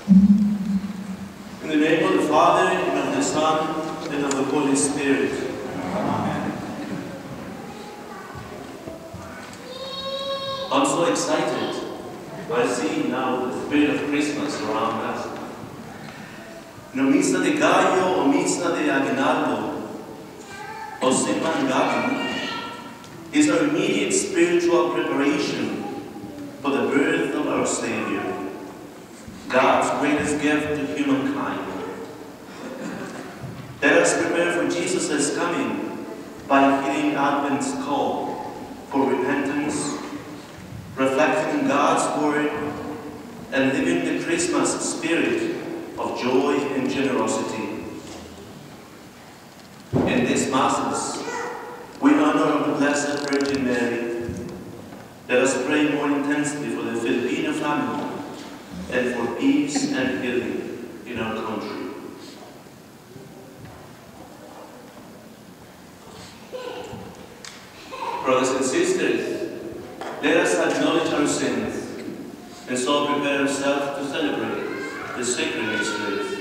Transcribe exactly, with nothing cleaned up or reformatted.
In the name of the Father, and of the Son, and of the Holy Spirit. Amen. I'm so excited. I see now the spirit of Christmas around us. No misa de gallo o misa de aguinaldo o simangani is our immediate spiritual preparation for the birth of our Savior, God's greatest gift to humankind. Let us prepare for Jesus' coming by heeding Advent's call for repentance, reflecting God's Word, and living the Christmas spirit of joy and generosity. In these Masses, we honor the Blessed Virgin Mary. Let us pray more intensely for the Filipino family and for peace and healing in our country. Brothers and sisters, let us acknowledge our sins and so prepare ourselves to celebrate the sacred mysteries.